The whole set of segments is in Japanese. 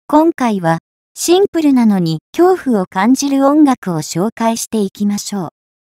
今回はシンプルなのに恐怖を感じる音楽を紹介していきましょう。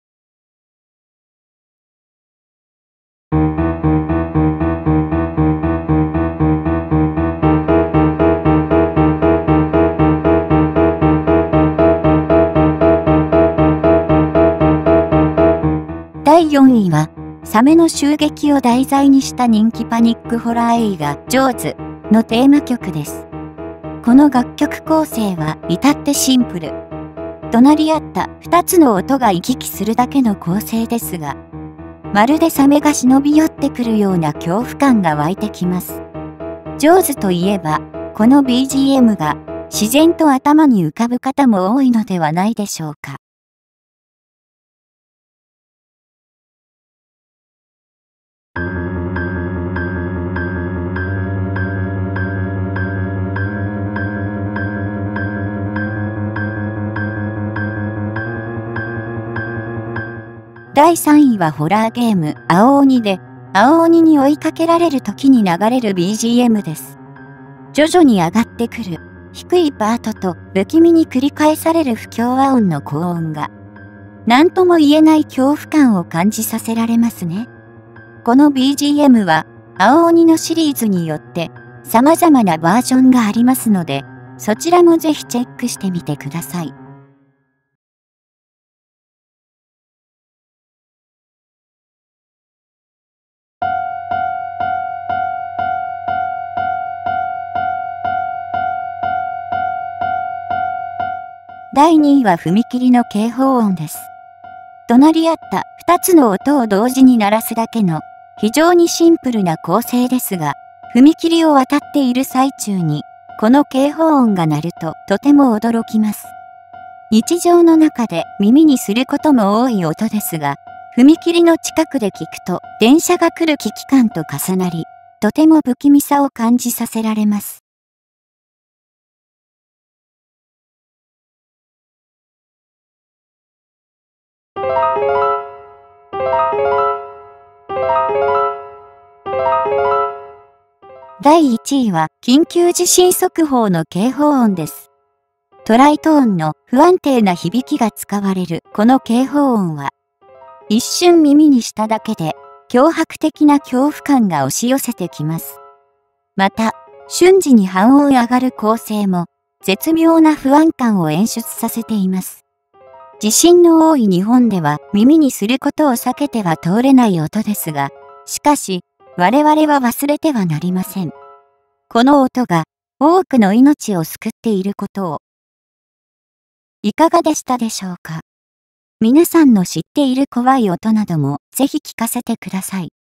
第4位は、サメの襲撃を題材にした人気パニックホラー映画ジョーズのテーマ曲です。この楽曲構成は至ってシンプル。隣り合った2つの音が行き来するだけの構成ですが、まるでサメが忍び寄ってくるような恐怖感が湧いてきます。ジョーズといえば、この BGM が自然と頭に浮かぶ方も多いのではないでしょうか。第3位はホラーゲーム青鬼で、青鬼に追いかけられる時に流れる BGM です。徐々に上がってくる低いパートと不気味に繰り返される不協和音の高音が、何とも言えない恐怖感を感じさせられますね。この BGM は青鬼のシリーズによって様々なバージョンがありますので、そちらもぜひチェックしてみてください。第2位は踏切の警報音です。隣り合った2つの音を同時に鳴らすだけの非常にシンプルな構成ですが、踏切を渡っている最中にこの警報音が鳴るととても驚きます。日常の中で耳にすることも多い音ですが、踏切の近くで聞くと電車が来る危機感と重なり、とても不気味さを感じさせられます。第1位は緊急地震速報の警報音です。トライトーンの不安定な響きが使われるこの警報音は、一瞬耳にしただけで脅迫的な恐怖感が押し寄せてきます。また、瞬時に半音上がる構成も絶妙な不安感を演出させています。地震の多い日本では耳にすることを避けては通れない音ですが、しかし我々は忘れてはなりません。この音が多くの命を救っていることを。いかがでしたでしょうか？皆さんの知っている怖い音などもぜひ聞かせてください。